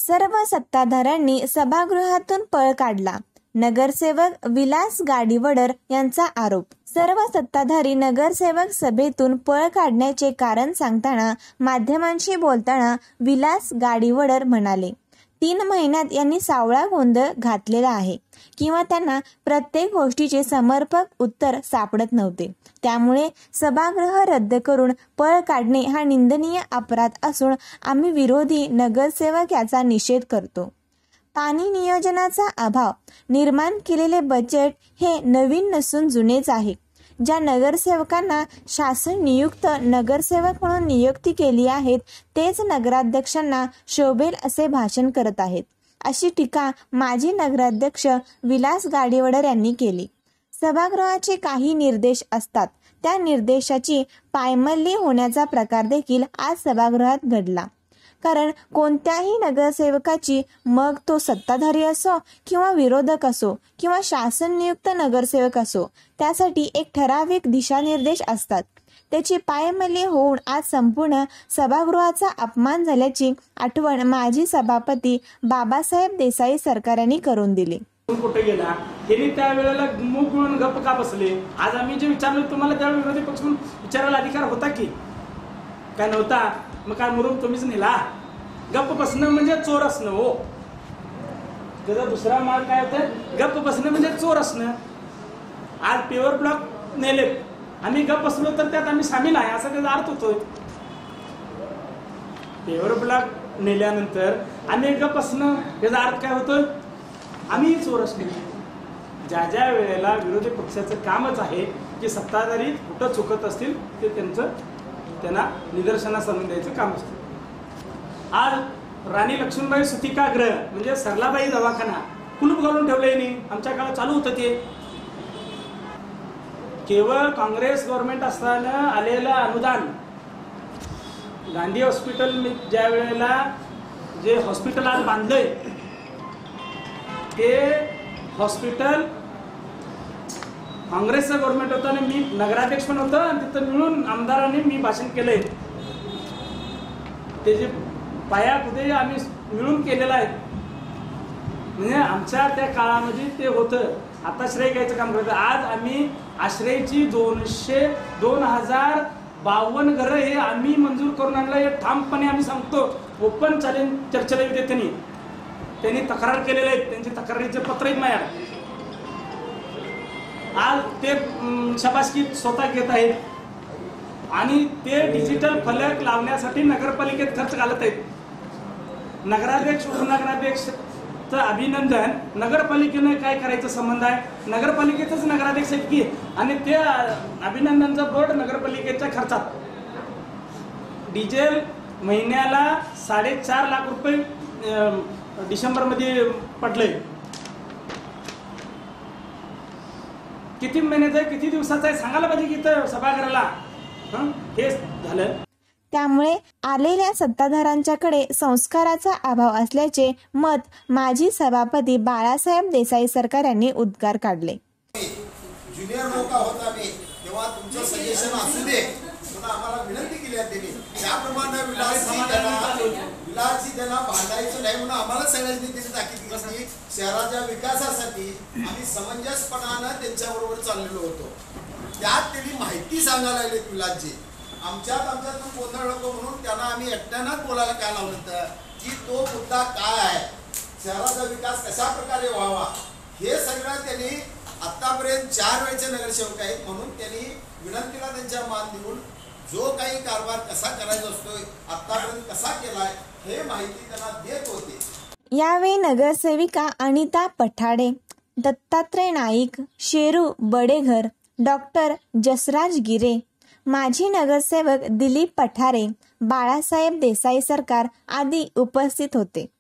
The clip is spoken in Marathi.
सर्व सत्ताधाऱ्यांनी सभागृहातून पळ काढला. नगरसेवक विलास गाडीवडर यांचा आरोप. सर्व सत्ताधारी नगरसेवक सभेतून पळ काढण्याचे कारण सांगताना माध्यमांशी बोलताना विलास गाडीवडर म्हणाले, 3 महिन्यात यांनी सावळा गोंधळ घातलेला आहे किंवा त्यांना प्रत्येक गोष्टीचे समर्पक उत्तर सापडत नव्हते. त्यामुळे सभागृह रद्द करून पळ काढणे हा निंदनीय अपराध असून आम्ही विरोधी नगरसेवक याचा निषेध करतो. पाणी नियोजनाचा अभाव. निर्माण केलेले बजेट हे नवीन नसून जुनेच आहे. ज्या नगरसेवकांना शासन नियुक्त नगरसेवक म्हणून नियुक्ती केली आहेत तेच नगराध्यक्षांना शोभेल असे भाषण करत आहेत, अशी टीका माजी नगराध्यक्ष विलास गाडीवडर यांनी केली. सभागृहाचे काही निर्देश असतात, त्या निर्देशाची पायमल्ली होण्याचा प्रकार देखील आज सभागृहात घडला. कारण कोणत्याही नगरसेवकाची, मग तो सत्ताधारी असो किंवा विरोधक असो किंवा शासन नियुक्त नगरसेवक असो, त्यासाठी एक ठराविक दिशानिर्देश असतात. त्याची पायमल्ली होऊन आज संपूर्ण सभागृहाचा अपमान झाल्याची आठवण माजी सभापती बाबासाहेब देसाई सरकारांनी करून दिली. कुठे गेला हे त्यावेळेला मूग म्हणून गप्प का बसले? आज आम्ही जे विचारलं तुम्हाला त्यावेळी विरोधी पक्ष विचारायला अधिकार होता की काय नव्हता? मग काय मुरुम तुम्हीच नेला? गप्प बसणं म्हणजे चोर असणं हो. त्याचा दुसरा मार्ग काय होतं? गप्प बसणं म्हणजे चोर असणं. आज पेवर ब्लॉक नेले, आम्ही गप्प बसलो तर त्यात आम्ही सामील आहे असा त्याचा अर्थ होतोय. पेवर ब्लॉक नेल्यानंतर आम्ही गप्प बसणं याचा अर्थ काय होतोय? आम्ही चोर असणे. ज्या ज्या वेळेला विरोधी पक्षाचं कामच आहे की सत्ताधारी कुठं चुकत असतील ते त्यांना निदर्शनास आणून द्यायचं काम असतं. आज राणी लक्ष्मीबाई सुतिकागृह म्हणजे सरलाबाई दवाखाना कुलूप घालून ठेवले नाही. आमच्या काळात चालू होतं ते. केवळ काँग्रेस गव्हर्नमेंट असताना आलेलं अनुदान. गांधी हॉस्पिटल ज्या वेळेला जे हॉस्पिटल आज बांधलंय ते हॉस्पिटल काँग्रेसचं गव्हर्नमेंट होतं आणि मी नगराध्यक्ष पण होतं आणि तिथं मिळून आमदारांनी मी भाषण केलंय. ते जे पायापुढे आम्ही मिळून केलेलं आहे. म्हणजे आमच्या त्या काळामध्ये ते होतं. आता आश्रय घ्यायचं काम करतो. आज आम्ही आश्रयची 2052 घरं हे आम्ही मंजूर करून आणलं. हे ठामपणे आम्ही सांगतो. ओपन चॅलेंज चर्चेला येते. त्यांनी तक्रार केलेले आहेत, त्यांची तक्रारीचे पत्र आहेत माझ्याकडे. आज ते शाबासकी स्वतः घेत आहेत आणि ते डिजिटल फलक लावण्यासाठी नगरपालिकेत खर्च घालत आहेत. नगराध्यक्ष उपनगराध्यक्षचं अभिनंदन नगरपालिकेनं काय करायचं संबंध आहे? नगरपालिकेचंच नगराध्यक्ष आहेत की, आणि ते अभिनंदनचा बोर्ड नगरपालिकेच्या खर्चात. डिझेल महिन्याला 4.5 लाख रुपये डिसेंबरमध्ये पडले. किती महिन्याचं आहे, किती दिवसाचं आहे सांगायला पाहिजे की इथं सभागृहाला. हे झालं. त्यामुळे आलेल्या सत्ताधाऱ्यांच्याकडे संस्काराचा अभाव असल्याचे मत माजी सभापती बाळासाहेब देसाई सरकार यांनी उद्गार काढले. ज्युनियर लोक आहोत आम्ही, तेव्हा तुमचं सजेशन असू दे म्हणून आम्हाला विनंती केली आहे त्यांनी. त्याप्रमाणे विलासजी त्यांना भांडायचं नाही म्हणून आम्हाला सगळ्यांनी त्यांनी ताकीद केली. शहराच्या विकासासाठी आम्ही समंजसपणानं त्यांच्याबरोबर चाललेलो होतो. त्यात त्यांनी माहिती सांगायला लागली विलासजी. आमच्यात गोंधळ नको म्हणून त्यांना आम्ही एकट्यानंच बोलायला काय लावलं होतं की तो मुद्दा काय आहे, शहराचा विकास कशा प्रकारे व्हावा, हे सगळं त्यांनी आतापर्यंत 4 वेळचे नगरसेवक आहेत म्हणून त्यांनी विनंतीला त्यांच्या मान देऊन जो काही कारभार कसा करायचा असतोय, आतापर्यंत कसा केलाय हे माहिती त्यांना देत होते. यावेळी नगरसेविका अनिता पठाडे, दत्तात्रय नाईक, शेरू बडेघर, डॉक्टर जसराज गिरे, माजी नगरसेवक दिलीप पठारे, बाळासाहेब देसाई सरकार आदी उपस्थित होते.